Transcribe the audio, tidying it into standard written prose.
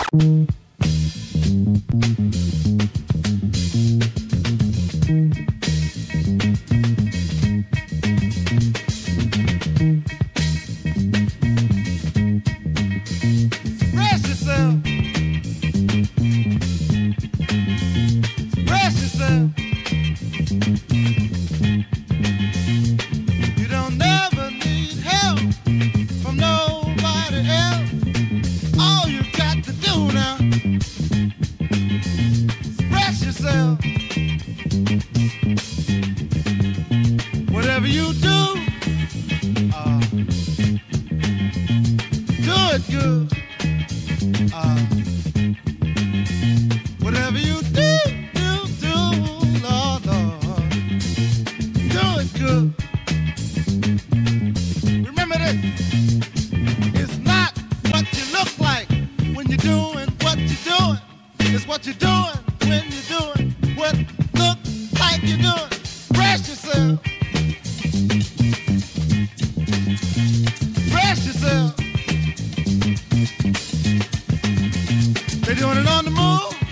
Whatever you do, do it good. Whatever you do, Lord, Lord, do it good. Remember this, it's not what you look like when you're doing what you're doing. It's what you're doing when you're doing what look like you're doing. Rest yourself. Rest yourself. They're doing it on the move.